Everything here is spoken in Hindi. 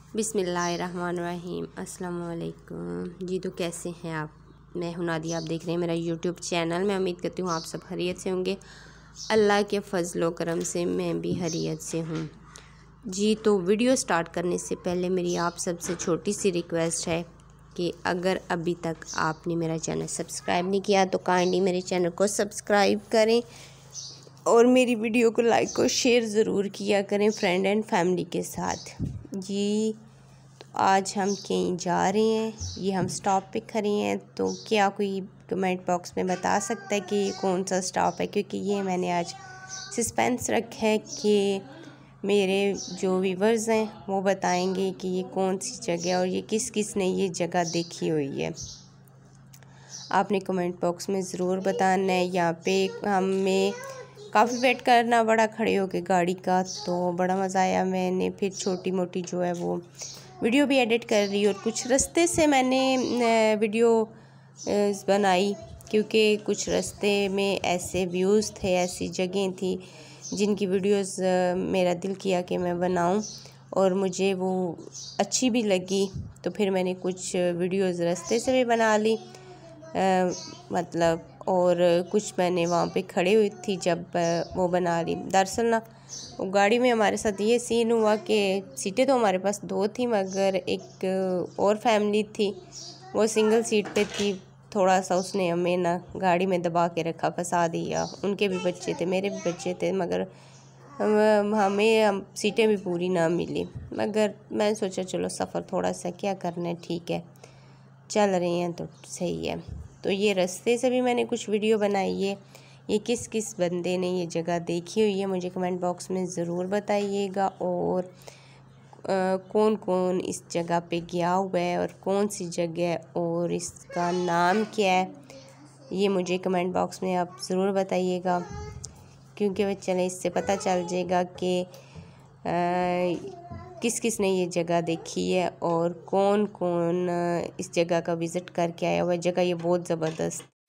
बिस्मिल्लाहिर्रहमानिर्रहीम। अस्सलाम वालेकुम जी। तो कैसे हैं आप? मैं हूं नादिया, आप देख रहे हैं मेरा यूट्यूब चैनल। मैं उम्मीद करती हूँ आप सब खैरियत से होंगे। अल्लाह के फजल व करम से मैं भी खैरियत से हूँ जी। तो वीडियो स्टार्ट करने से पहले मेरी आप सबसे छोटी सी रिक्वेस्ट है कि अगर अभी तक आपने मेरा चैनल सब्सक्राइब नहीं किया तो काइंडली मेरे चैनल को सब्सक्राइब करें और मेरी वीडियो को लाइक और शेयर ज़रूर किया करें फ्रेंड एंड फैमिली के साथ जी। तो आज हम कहीं जा रहे हैं, ये हम स्टॉप पे खड़े हैं। तो क्या कोई कमेंट बॉक्स में बता सकता है कि ये कौन सा स्टॉप है? क्योंकि ये मैंने आज सस्पेंस रखा है कि मेरे जो व्यूवर्स हैं वो बताएंगे कि ये कौन सी जगह है और ये किस किस ने ये जगह देखी हुई है। आपने कमेंट बॉक्स में ज़रूर बताना है। यहाँ पे हमें काफ़ी वेट करना पड़ा खड़े होके गाड़ी का, तो बड़ा मज़ा आया। मैंने फिर छोटी मोटी जो है वो वीडियो भी एडिट कर रही और कुछ रास्ते से मैंने वीडियो बनाई, क्योंकि कुछ रास्ते में ऐसे व्यूज़ थे, ऐसी जगह थी जिनकी वीडियोस मेरा दिल किया कि मैं बनाऊं और मुझे वो अच्छी भी लगी। तो फिर मैंने कुछ वीडियोस रास्ते से भी बना ली मतलब, और कुछ मैंने वहाँ पे खड़े हुई थी जब वो बना ली। दरअसल ना वो गाड़ी में हमारे साथ ये सीन हुआ कि सीटें तो हमारे पास दो थी, मगर एक और फैमिली थी वो सिंगल सीट पे थी। थोड़ा सा उसने हमें ना गाड़ी में दबा के रखा, फंसा दिया। उनके भी बच्चे थे, मेरे भी बच्चे थे, मगर हमें सीटें भी पूरी ना मिली। मगर मैंने सोचा चलो सफ़र थोड़ा सा क्या करना है, ठीक है चल रहे हैं तो सही है। तो ये रास्ते से भी मैंने कुछ वीडियो बनाई है। ये किस किस बंदे ने ये जगह देखी हुई है मुझे कमेंट बॉक्स में ज़रूर बताइएगा। और कौन कौन इस जगह पे गया हुआ है और कौन सी जगह और इसका नाम क्या है, ये मुझे कमेंट बॉक्स में आप ज़रूर बताइएगा, क्योंकि वह चले इससे पता चल जाएगा कि किस किस ने ये जगह देखी है और कौन कौन इस जगह का विज़िट करके आया हुआ है। जगह ये बहुत ज़बरदस्त